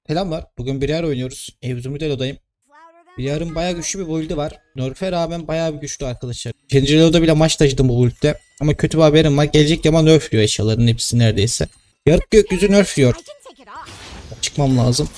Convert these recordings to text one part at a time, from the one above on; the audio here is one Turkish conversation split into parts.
Selamlar. Bugün birer oynuyoruz. Evzumit Elo'dayım. Biryar'ın bayağı güçlü bir build'i var. Nerf'e rağmen bayağı bir güçlü arkadaşlar. 2. Elo'da bile maç taşıdım bu build'de. Ama kötü bir haberim var. Gelecek Yama nerfliyor eşyaların hepsi neredeyse. Yarık gökyüzü nerfliyor. Çıkmam lazım.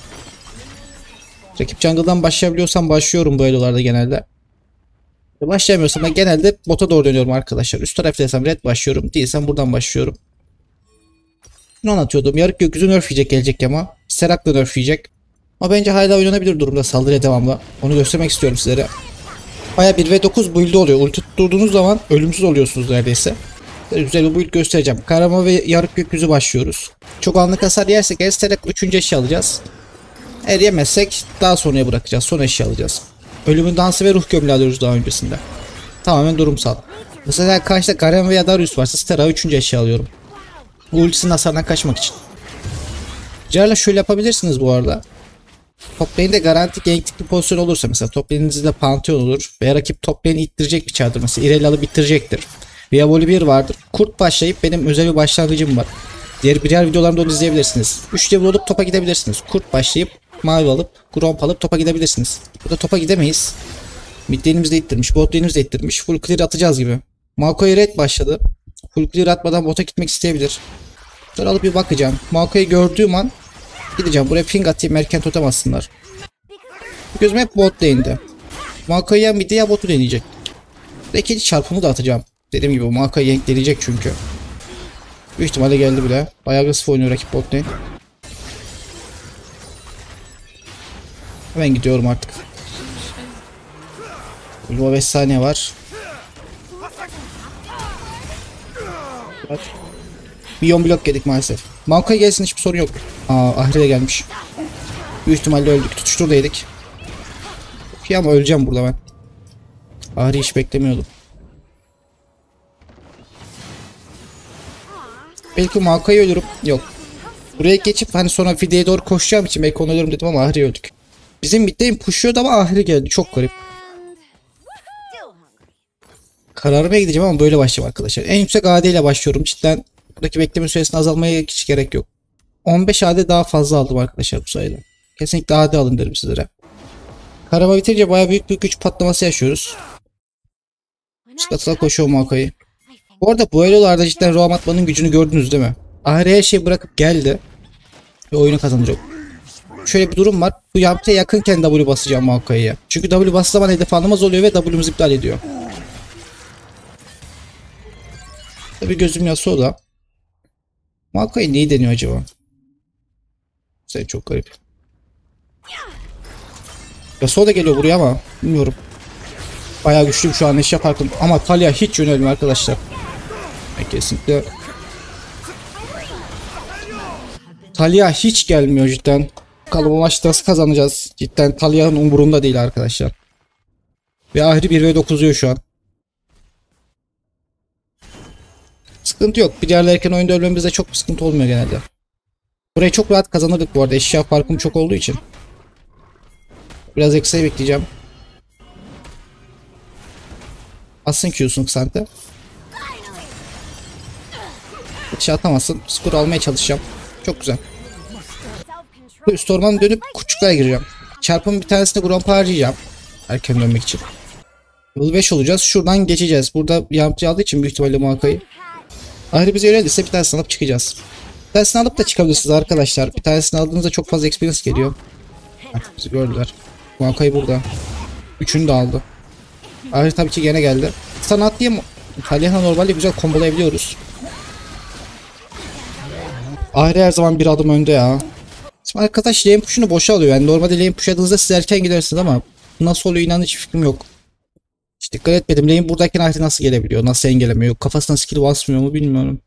Rakip jungle'dan başlayabiliyorsam başlıyorum bu Elo'larda genelde. Başlayamıyorsam da genelde bota doğru dönüyorum arkadaşlar. Üst taraftaysam red başlıyorum. Değilsem buradan başlıyorum. Bunu anlatıyordum. Yarık gökyüzü nerfleyecek gelecek Yama. Serak da nerfleyecek. Ama bence hala oynanabilir durumda saldırıya devamlı. Onu göstermek istiyorum sizlere. Baya 1v9 build oluyor. Ulti tutturduğunuz zaman ölümsüz oluyorsunuz neredeyse. Güzel bir build göstereceğim. Karama ve yarık gökyüzü başlıyoruz. Çok anlık hasar yersek Esterek 3. eşya alacağız. Eğer yemezsek daha sonraya bırakacağız. Son eşya alacağız. Ölümün dansı ve ruh gömülü alıyoruz daha öncesinde. Tamamen durumsal. Mesela karşıda Garen veya Darius varsa Stera 3. eşya alıyorum. Ultisinin hasarından kaçmak için. Jarla şöyle yapabilirsiniz bu arada. Top lane'de garanti ganklik bir pozisyon olursa mesela top lane'inizde Pantheon olur veya rakip top lane'i ittirecek bir çardır mesela Irelia'lı bitirecektir. Veya Volibear vardır. Kurt başlayıp benim özel bir başlangıcım var. Diğer videolarımda onu izleyebilirsiniz. 3 level olup topa gidebilirsiniz. Kurt başlayıp mavi alıp gromp alıp topa gidebilirsiniz. Burada topa gidemeyiz. Mid lane'imiz de ittirmiş. Bot lane'imiz de ittirmiş. Full clear atacağız gibi. Maokai red başladı. Full clear atmadan bota gitmek isteyebilir. Sonra alıp bir bakacağım. Maokai'yi gördüğüm an gideceğim. Buraya ping atayım. Erken totem atsınlar. Gözüm hep bot lane'de. Maokai ya mid'e ya botu deneyecek. Belki çarpımı da atacağım. Dediğim gibi Maokai yank deneyecek çünkü. Büyük ihtimalle geldi bile. Bayağı agresif oynuyor rakip bot lane. Hemen gidiyorum artık. Ultima 5 saniye var. Evet. Milyon blok yedik maalesef. Maokai gelsin hiçbir sorun yok. Ahri de gelmiş. Büyük ihtimalle öldük. Tutuştur da yedik. İyi ama öleceğim burada ben. Ahri hiç beklemiyordum. Belki Maokai'yi ölürüm. Yok. Buraya geçip hani sonra fideye doğru koşacağım için belki onu ölürüm dedim ama Ahri'yi öldük. Bizim mid'deyim pushuyordu ama Ahri geldi. Çok garip. Kararmaya gideceğim ama böyle başlayayım arkadaşlar. En yüksek AD ile başlıyorum. Cidden buradaki bekleme süresini azalmaya hiç gerek yok. 15 AD daha fazla aldım arkadaşlar bu sayede. Kesinlikle AD alın derim sizlere. Karama bitince baya büyük bir güç patlaması yaşıyoruz. Üst katına koşuyor Maokai. Bu arada bu elolarda cidden roam atmanın gücünü gördünüz değil mi? Ahri her şeyi bırakıp geldi. Ve oyunu kazanacak. Şöyle bir durum var. Bu yaptıya yakınken W basacağım Maokai'ye. Çünkü W bastığı zaman hedef alınmaz oluyor ve W'mizi iptal ediyor. Tabi gözüm yası o da. Maokai neyi deniyor acaba? Sen çok garip. Yasuo da geliyor buraya ama bilmiyorum. Bayağı güçlüyüm şu an eşya farkım. Ama Talia hiç yönelmiyor arkadaşlar. Kesinlikle. Talia hiç gelmiyor cidden. Bakalım bu maçı nasıl kazanacağız. Cidden Talia'nın umurunda değil arkadaşlar. Ve Ahri 1v9'luyor şu an. Sıkıntı yok. Bir diğerler erken oyunda ölmemizde çok bir sıkıntı olmuyor genelde. Burayı çok rahat kazanırdık bu arada. Eşya farkım çok olduğu için. Biraz ekstra bekleyeceğim. Atsın Q'sun Xante. Hiç atamazsın. Skor almaya çalışacağım. Çok güzel. Üst orman dönüp küçüklere gireceğim. Çarpımın bir tanesini Gromp'a harcayacağım. Erken dönmek için. Level 5 olacağız. Şuradan geçeceğiz. Burada yampçı aldığı için büyük ihtimalle Maokai'yi. Ahri bize yönelirse bir tanesini alıp çıkacağız. Bir tanesini alıp da çıkabilirsiniz arkadaşlar. Bir tanesini aldığınızda çok fazla experience geliyor. Artık bizi gördüler. Maokai burada. Üçünü de aldı. Ahri tabii ki gene geldi. Sana atlayayım. Talya'na normalde güzel kombolayabiliyoruz. Ahri her zaman bir adım önde ya. Şimdi arkadaş lane push'unu boşa alıyor. Yani normalde lane push adığınızda siz erken gidersiniz ama nasıl oluyor inan hiç fikrim yok. Hiç dikkat etmedim. Lane buradayken Ahri nasıl gelebiliyor? Nasıl engellemiyor? Kafasına skill basmıyor mu bilmiyorum.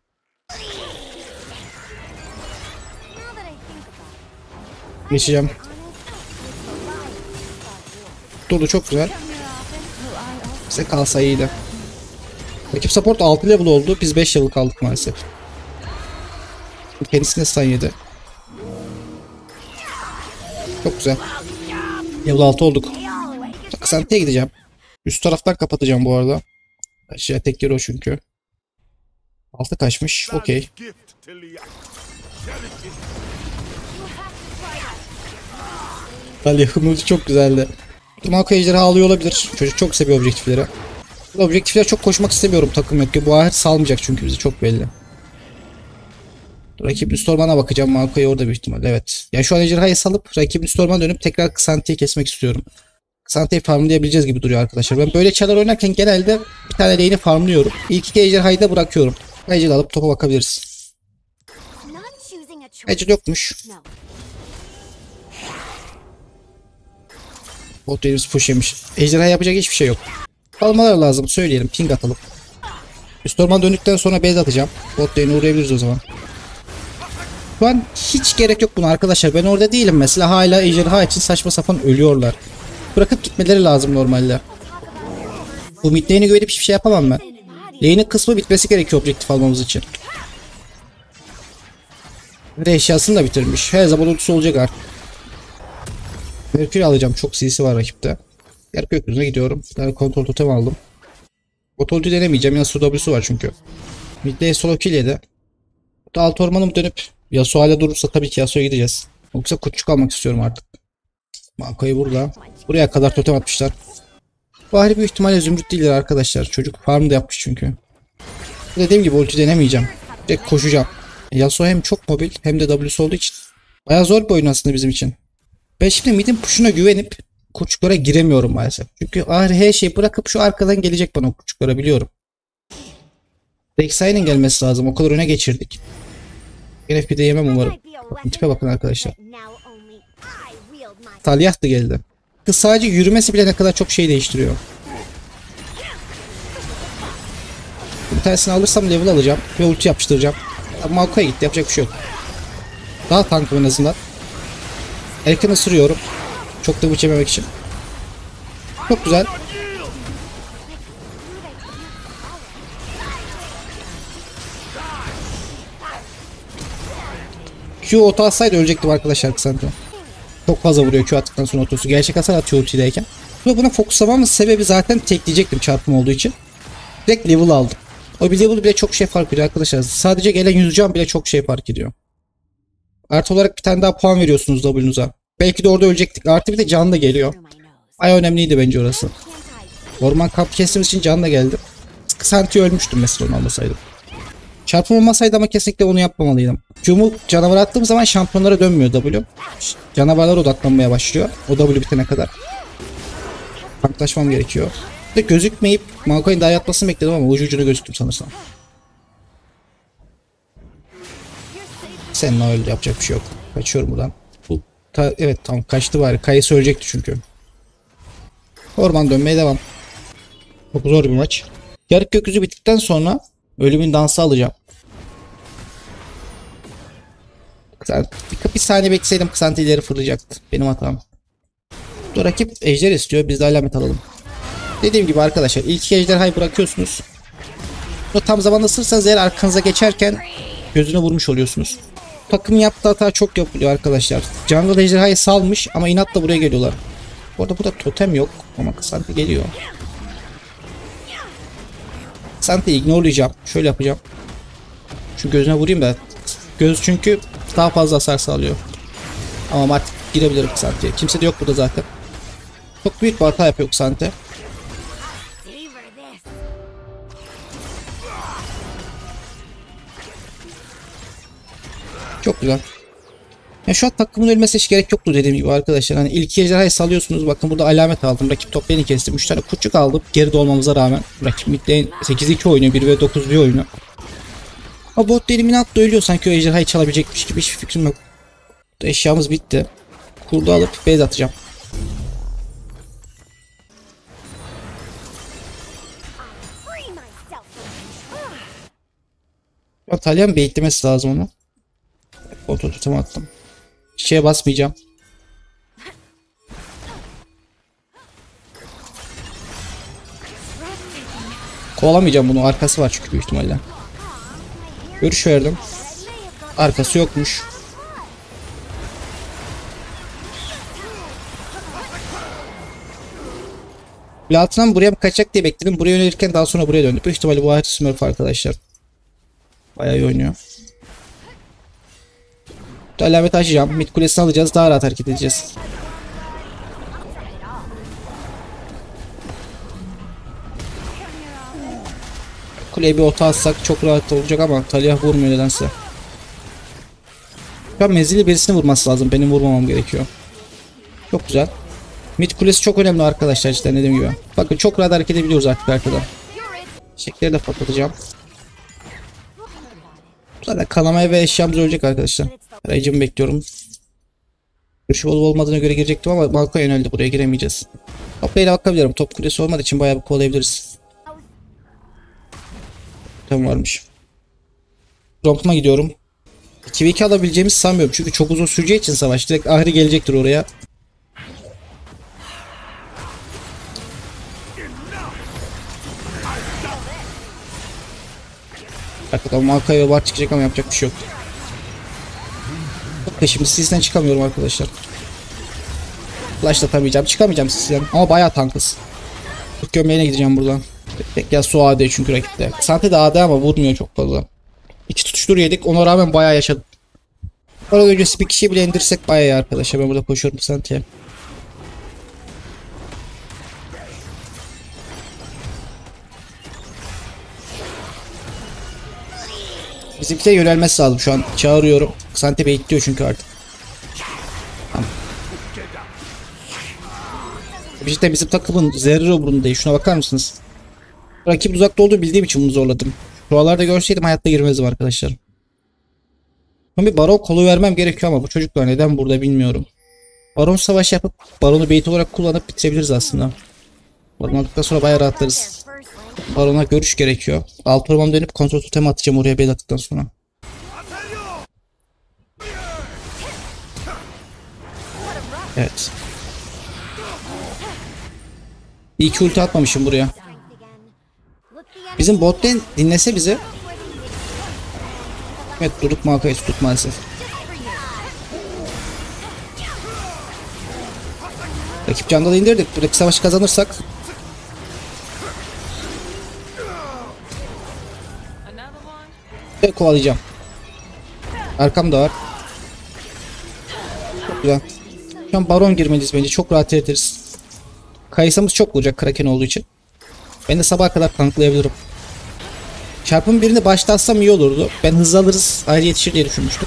Geçeceğim. Durdu çok güzel. Bize kalsa iyiydi. Rakip support 6 level oldu. Biz 5 level kaldık maalesef. Kendisine stun yedi. Çok güzel. Level 6 olduk. Xante'ye gideceğim. Üst taraftan kapatacağım bu arada. Aşağıya tek yer o çünkü. Altı kaçmış. Okey. Talya'nın ulti çok güzeldi. Marco ejderha alıyor olabilir. Çocuk çok seviyor objektifleri. Objektifler çok koşmak istemiyorum takım yok ki. Bu ahir salmayacak çünkü bizi çok belli. Rakibin üst ormana bakacağım. Marco'yu orada büyük ihtimalle. Evet. Yani şu an ejderhayı salıp rakibin üst ormana dönüp tekrar Ksanti'yi kesmek istiyorum. Ksanti'yi farmlayabileceğiz gibi duruyor arkadaşlar. Ben böyle çarlar oynarken genelde bir tane lane'i farmlıyorum. İlk iki ejderhayı da bırakıyorum. Ejder alıp topa bakabiliriz. Ejder yokmuş. Bot elimiz push yemiş. Ejderha yapacak hiçbir şey yok. Almalar lazım. Söyleyelim. Ping atalım. Üst orman döndükten sonra base atacağım. Bot lane'e uğrayabiliriz o zaman. Şu an hiç gerek yok buna arkadaşlar. Ben orada değilim mesela. Hala ejderha için saçma sapan ölüyorlar. Bırakıp gitmeleri lazım normalde. Bu mid lane'e güvenip hiçbir şey yapamam ben. Lane'in kısmı bitmesi gerekiyor objektif almamız için. Ve eşyasını da bitirmiş. Her zaman ultisi olacak artık. Merkür alacağım. Çok CC var rakipte. Yer gökyüzüne gidiyorum. Bir tane kontrol totem aldım. Botolcu denemeyeceğim. Yasuo W'su var çünkü. Mid'de solo kill yedi. Burada alt ormanım dönüp Yasuo hala durursa tabii ki Yasuo'ya gideceğiz. Yoksa kutçuk almak istiyorum artık. Marco'yu burada. Buraya kadar totem atmışlar. Bahri büyük ihtimalle zümrüt değildir arkadaşlar. Çocuk farm da yapmış çünkü. Dediğim gibi ulti denemeyeceğim. Direkt koşacağım. Yasuo hem çok mobil hem de W'su olduğu için. Bayağı zor bir oyun aslında bizim için. Ben şimdi midin push'una güvenip kurçuklara giremiyorum maalesef. Çünkü her şeyi bırakıp şu arkadan gelecek bana kurçuklara biliyorum. Rek'Sai'nin gelmesi lazım. O kadar öne geçirdik. NFP'de yemem umarım. Bakın, tipe bakın arkadaşlar. Talyah da geldi. Kız sadece yürümesi bile ne kadar çok şey değiştiriyor. Bir tanesini alırsam level alacağım ve ulti yapıştıracağım. Marco'ya gitti, yapacak bir şey yok. Daha tankım en azından. Erken ısırıyorum. Çok da bıç yememek için. Çok güzel. Q oto atsaydı ölecektim arkadaşlar Ksanti. Çok fazla vuruyor Q attıktan sonra otosu. Gerçek hasar atıyor ultideyken. Ve buna fokuslamamın sebebi zaten tekleyecektim çarpım olduğu için. Direkt level aldım. O bir level bile çok şey fark ediyor arkadaşlar. Sadece gelen 100 can bile çok şey fark ediyor. Artı olarak bir tane daha puan veriyorsunuz W'nuza. Belki de orada ölecektik. Artı bir de can da geliyor. Ay önemliydi bence orası. Orman kampı kestiğimiz için can da geldi. Ksanti ölmüştüm mesela onu almasaydım. Çarpım olmasaydı ama kesinlikle onu yapmamalıydım. Q'mu canavar attığım zaman şampiyonlara dönmüyor W. Canavarlara odaklanmaya başlıyor. O W bitene kadar. Tanklaşmam gerekiyor. De gözükmeyip Maokai daha yatmasını bekledim ama ucuna gözüktüm sanırsam. Seninle öyle yapacak bir şey yok. Kaçıyorum buradan. Evet tamam kaçtı bari. Kayısı ölecekti çünkü. Orman dönmeye devam. Çok zor bir maç. Yarık gökyüzü bittikten sonra ölümün dansı alacağım. Bir saniye bekleseydim Ksanti ileri fırlayacaktı. Benim hatam. Bu rakip ejder istiyor. Biz de alamet alalım. Dediğim gibi arkadaşlar ilk ejderhayı bırakıyorsunuz. Bunu tam zamanda ısırsanız eğer arkanıza geçerken gözüne vurmuş oluyorsunuz. Takımın yaptığı hata çok yapılıyor arkadaşlar. Jungle ejderhayı salmış ama inatla buraya geliyorlar. Burada totem yok ama Ksanti geliyor. Ksanti'yi ignorelayacağım. Şöyle yapacağım. Şu gözüne vurayım da. Göz çünkü daha fazla hasar sağlıyor. Ama artık girebilirim Ksanti'ye. Kimse de yok burada zaten. Çok büyük bir hata yapıyor Ksanti. Çok güzel. Ya şu an takımın ölmesi hiç gerek yoktu dediğim gibi arkadaşlar. Hani ilk ejderhayı salıyorsunuz. Bakın burada alamet aldım. Rakip top lane'i kestim. 3 tane kurçuk aldım. Geride olmamıza rağmen. Rakip mid lane 8-2 oynuyor. 1v9 bir oyunu. Ama bot lane'imin atla ölüyor. Sanki o ejderhayı çalabilecekmiş gibi hiçbir fikrim yok. Eşyamız bitti. Kurdu alıp base atacağım. Talyan baitlemesi lazım onu. Kontrol tutamı attım. Şeye basmayacağım. Kovalamayacağım bunu. Arkası var çünkü büyük ihtimalle. Görüş verdim. Arkası yokmuş. Altından buraya mı kaçacak diye bekledim. Buraya yönelirken daha sonra buraya döndü. Büyük ihtimalle bu harita Smurf arkadaşlar. Bayağı iyi oynuyor. Alamet açacağım. Mid kulesini alacağız. Daha rahat hareket edeceğiz. kuleye bir ota atsak çok rahat olacak ama Talia vurmuyor nedense. Şu an menzilli birisini vurması lazım. Benim vurmamam gerekiyor. Çok güzel. Mid kulesi çok önemli arkadaşlar işte dediğim gibi. Bakın çok rahat hareket edebiliyoruz artık arkadan. Çiçekleri de patlatacağım. Zaten kanamaya ve eşyamız ölecek arkadaşlar. Rage'imi bekliyorum. Görüşü olup olmadığına göre girecektim ama balkona yöneldi. Buraya giremeyeceğiz. Top lane'e bakabilirim. Top kulesi olmadığı için bayağı bir kovalayabiliriz. Tamam varmış. Romp'uma gidiyorum. 2v2 alabileceğimizi sanmıyorum. Çünkü çok uzun süreceği için savaş. Direkt Ahri gelecektir oraya. Hakikaten Maokai var çıkacak ama yapacak bir şey yok. Şimdi sizden çıkamıyorum arkadaşlar. Flash'latamayacağım. Çıkamayacağım sizden. Ama bayağı tankız. Türk gömleğine gideceğim buradan. Tek ya su AD çünkü rakipte. Sante de AD ama vurmuyor çok fazla. İki tutuştur yedik. Ona rağmen bayağı yaşadım. Orada öncesi bir kişiyi bile indirsek bayağı iyi arkadaşlar. Ben burada koşuyorum Sante'ye. Bizimkiye yönelmesi lazım şu an. Çağırıyorum. Sante bekliyor çünkü artık. Tamam. İşte bizim takımın zerre umurunda değil. Şuna bakar mısınız? Rakip uzakta olduğunu bildiğim için bunu zorladım. Şuralarda görseydim hayatta girmezdim arkadaşlar. Bir baron kolu vermem gerekiyor ama bu çocuklar neden burada bilmiyorum. Baron savaşı yapıp baronu bait olarak kullanıp bitirebiliriz aslında. Baron aldıktan sonra bayağı rahatlarız. Barona görüş gerekiyor. Alt orman dönüp kontrol totem atacağım oraya bait attıktan sonra. Evet. İyi ki ulti atmamışım buraya. Bizim bot lane dinlese bizi. Evet durduk Maokai'yi tuttuk maalesef. Rakip candalı indirdik. Buradaki savaşı kazanırsak. Kovalayacağım. Arkamda var. Çok güzel. Şu an baron girmeliyiz bence. Çok rahat ederiz. Kayısamız çok olacak Kraken olduğu için. Ben de sabaha kadar tanklayabilirim. Çarpım birini başta atsam iyi olurdu. Ben hızlı alırız. Ayrı yetişir diye düşünmüştüm.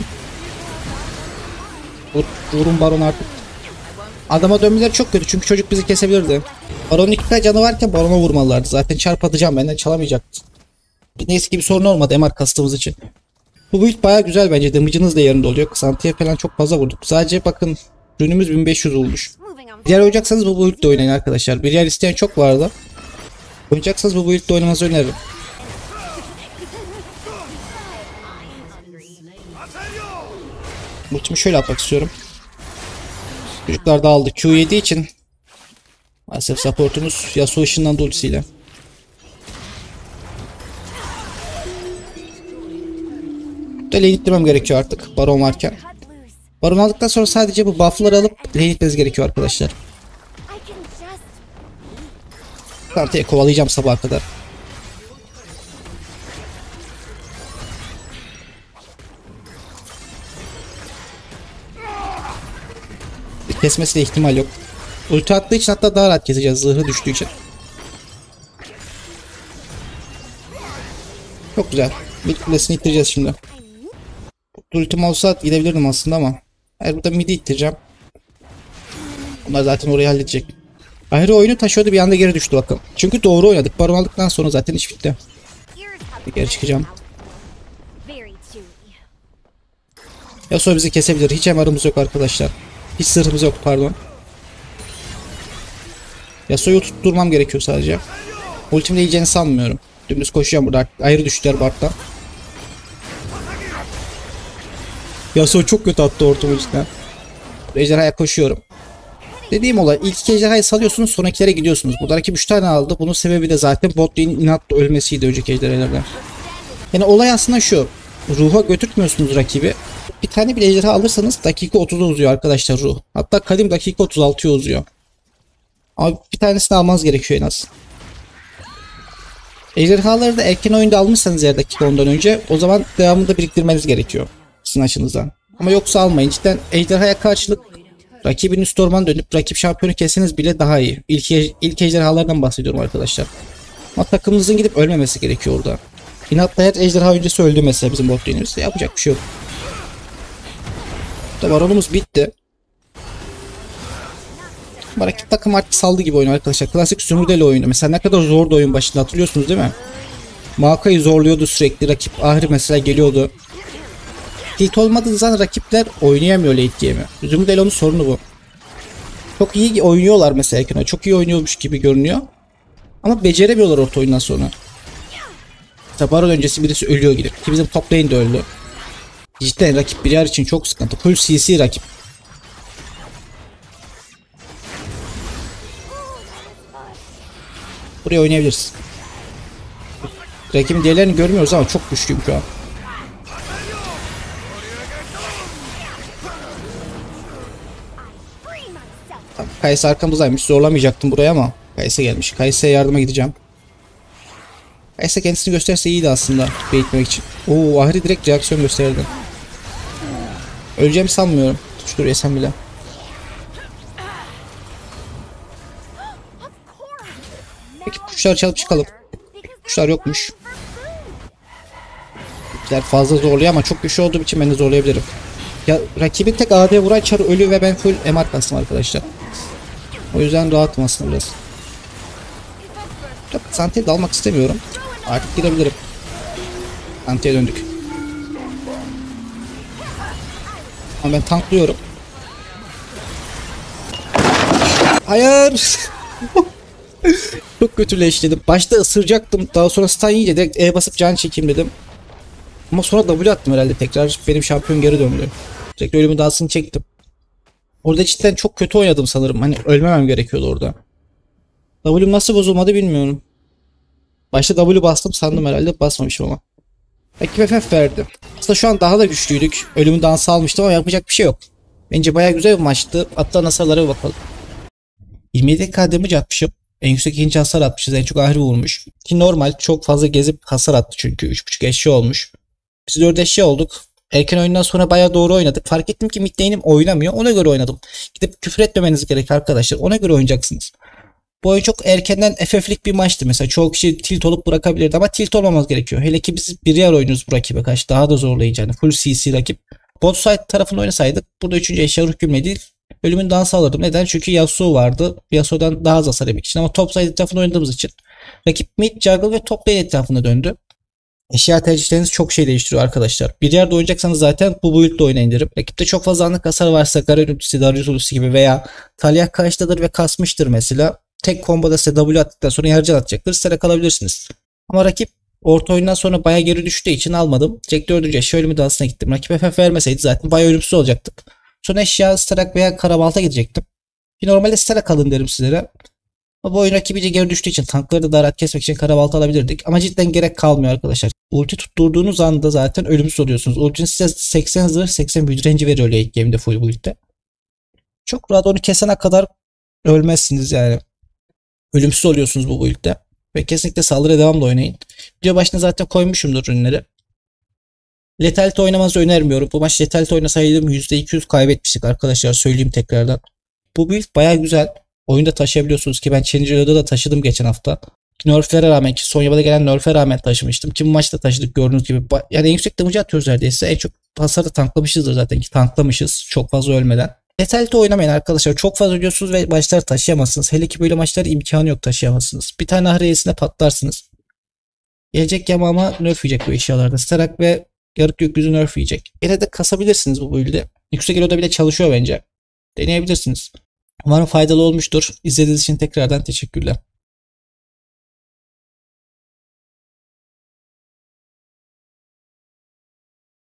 Vurun baron artık. Adama dönmeleri çok kötü çünkü çocuk bizi kesebilirdi. Baron'un 2k canı varken barona vurmalılardı. Zaten çarp atacağım benden çalamayacaktı. Neyse ki bir sorun olmadı MR kastığımız için. Bu build baya güzel bence. Damage'ınız da yerinde oluyor. Santiye falan çok fazla vurduk. Sadece bakın ürünümüz 1500 olmuş. Diğer oynayacaksanız bu build'de oynayın arkadaşlar. Bir yer isteyen çok vardı. Oynayacaksanız bu build'de oynamanızı öneririm. Ultimi şöyle atmak istiyorum. Çocuklar dağıldı. Q yediği için maalesef supportumuz Yasuo ışınlandı ultisiyle. Lane ittirmem gerekiyor artık baron varken. Baron aldıktan sonra sadece bu buff'ları alıp lane itmeniz gerekiyor arkadaşlar. Kartaya kovalayacağım sabaha kadar. Kesmesi de ihtimal yok. Ulti attığı için hatta daha rahat keseceğiz zırhı düştüğü için. Çok güzel. Mid kulesini ittireceğiz şimdi. Ultim olsa gidebilirdim aslında ama. Hayır burada mid'i ittireceğim. Onlar zaten orayı halledecek. Ayrı oyunu taşıyordu bir anda geri düştü bakın. Çünkü doğru oynadık. Baron aldıktan sonra zaten iş bitti. Bir geri çıkacağım. Yasuo bizi kesebilir. Hiç MR'ımız yok arkadaşlar. Hiç sırrımız yok pardon. Yasuo'yu tutturmam gerekiyor sadece. Ultimle yiyeceğini sanmıyorum. Dümdüz koşacağım burada. Ayrı düştüler Bart'tan. Yasuo çok kötü attı ortamı cidden. Ejderhaya koşuyorum. Dediğim olay ilk iki ejderhayı salıyorsunuz sonrakilere gidiyorsunuz. Burada rakip 3 tane aldı. Bunun sebebi de zaten bot lane'in inatla ölmesiydi önceki ejderhalardan. Yani olay aslında şu. Ruha götürtmüyorsunuz rakibi. Bir tane bir ejderha alırsanız dakika 30'a uzuyor arkadaşlar ruh. Hatta kadim dakika 36'ya uzuyor. Ama bir tanesini almanız gerekiyor en az. Ejderhaları da erken oyunda almışsanız eğer dakika ondan önce o zaman devamında biriktirmeniz gerekiyor. Sizin açınızdan. Ama yoksa almayın. Cidden ejderhaya karşılık rakibin üst orman dönüp rakip şampiyonu kesseniz bile daha iyi. İlk ejderhalardan bahsediyorum arkadaşlar. Ama takımınızın gidip ölmemesi gerekiyor orada. İnatla her ejderha öncesi öldü mesela bizim bot lane'imizde. Yapacak bir şey yok. Baronumuz bitti. Rakip takım artık saldı gibi oyunu arkadaşlar. Klasik sömürgeli oyunu. Mesela ne kadar zordu oyun başında, hatırlıyorsunuz değil mi? Maokai zorluyordu sürekli. Rakip Ahri mesela geliyordu. Tilt olmadığı zaman rakipler oynayamıyor late game'i. Zümrüt sorunu bu. Çok iyi oynuyorlar mesela. Çok iyi oynuyormuş gibi görünüyor. Ama beceremiyorlar orta oyundan sonra. Mesela Baron öncesi birisi ölüyor gidip. Ki bizim top lane de öldü. Cidden rakip bir yer için çok sıkıntı. Full CC rakip. Buraya oynayabiliriz. Rakibin diğerlerini görmüyoruz ama çok güçlüyüm şu an. Tamam, Kayse arkamızdaymış. Zorlamayacaktım buraya ama Kayse gelmiş. Kayse'ye yardıma gideceğim. Kayse kendisini gösterse iyiydi aslında baitlemek için. Oo, Ahri direkt reaksiyon gösterdi. Öleceğimi sanmıyorum. Tutuştur yesem bile. Peki kuşları çalıp çıkalım. Kuşlar yokmuş. Bizler fazla zorluyor ama çok güçlü olduğum için ben de zorlayabilirim. Ya rakibin tek AD vuran çarı ölü ve ben full MR kastım arkadaşlar. O yüzden rahatım aslında biraz. Santiye dalmak istemiyorum. Artık girebilirim. Santiye döndük. Ama ben tanklıyorum. Hayır. Çok kötüleştirdim. Başta ısıracaktım. Daha sonra stun yiyince direkt E basıp can çekeyim dedim. Ama sonra W attım herhalde. Tekrar benim şampiyon geri döndü. Direkt ölümün dağısını çektim. Orada cidden çok kötü oynadım sanırım. Hani ölmemem gerekiyordu orada. W'm nasıl bozulmadı bilmiyorum. Başta W bastım sandım herhalde. Basmamışım ama. Rakip FF verdi. Aslında şu an daha da güçlüydük. Ölümün dansı almıştım ama yapacak bir şey yok. Bence bayağı güzel bir maçtı. Hatta hasarlara bakalım. 27k damage atmışım. En yüksek ikinci hasar atmışız. En çok Ahri vurmuş. Ki normal, çok fazla gezip hasar attı çünkü. 3.5 eşya olmuş. Biz 4 eşya olduk. Erken oyundan sonra bayağı doğru oynadık. Fark ettim ki mid lane'im oynamıyor. Ona göre oynadım. Gidip küfür etmemeniz gerek arkadaşlar. Ona göre oynayacaksınız. Bu oyun çok erkenden FF'lik bir maçtı mesela. Çoğu kişi tilt olup bırakabilirdi ama tilt olmamaz gerekiyor. Hele ki biz bir yer oynuyoruz bu rakibe karşı. Daha da zorlayıcı. Yani full CC rakip. Bot side tarafında oynasaydık burada 3. eşya ruh gümle değil. Ölümün dansı alırdım. Neden? Çünkü Yasuo vardı. Yasuo'dan daha az hasar yemek için. Ama top side etrafında oynadığımız için rakip mid, jungle ve top lane etrafında döndü. Eşya tercihleriniz çok şey değiştiriyor arkadaşlar. Bir yerde oynayacaksanız zaten bu build'de oynayın derim. Rakipte çok fazla anlık hasar varsa Garen ultisi, Darius ultisi gibi veya Talia karşıdadır ve kasmıştır mesela. Tek komboda size W attıktan sonra yarıcan atacaktır. Size kalabilirsiniz. Ama rakip orta oyundan sonra bayağı geri düştüğü için almadım. Direkt 4. eşya ölümü dansına gittim. Rakip FF vermeseydi zaten bayağı ölümsüz olacaktık. Son eşya Starak veya Karabalt'a gidecektim. Ki normalde Starak alın derim sizlere. Ama bu oyun rakibice geri düştüğü için tankları da daha rahat kesmek için Karabalt'a alabilirdik. Ama cidden gerek kalmıyor arkadaşlar. Ulti tutturduğunuz anda zaten ölümsüz oluyorsunuz. Ultinin size 80 zırh 80 büyü direnci veriyor late game'de full build'de. Çok rahat onu kesene kadar ölmezsiniz yani. Ölümsüz oluyorsunuz bu build'de. Ve kesinlikle saldırıya devamlı oynayın. Video başına zaten koymuşumdur ürünleri. Lethality oynamanızı önermiyorum. Bu maç Lethality oynasaydım %200 kaybetmiştik arkadaşlar. Söyleyeyim tekrardan. Bu build baya güzel. Oyunda taşıyabiliyorsunuz ki ben Challenger'da da taşıdım geçen hafta. Nerf'lere rağmen ki Sonya'da gelen nerf'e rağmen taşımıştım. Ki bu maçta taşıdık gördüğünüz gibi. Yani en yüksek damage atıyoruz neredeyse. En çok hasarı tanklamışızdır zaten ki tanklamışız. Çok fazla ölmeden. Lethality oynamayın arkadaşlar. Çok fazla ölüyorsunuz ve maçları taşıyamazsınız. Hele ki böyle maçlar imkanı yok, taşıyamazsınız. Bir tane Ahri'sine patlarsınız. Gelecek yamama nerf yiyecek bu eşyalarda. Starak ve yarık gökyüzü nerf yiyecek. Yine de kasabilirsiniz bu build'i. Yüksek elo'da bile çalışıyor bence. Deneyebilirsiniz. Umarım faydalı olmuştur. İzlediğiniz için tekrardan teşekkürler.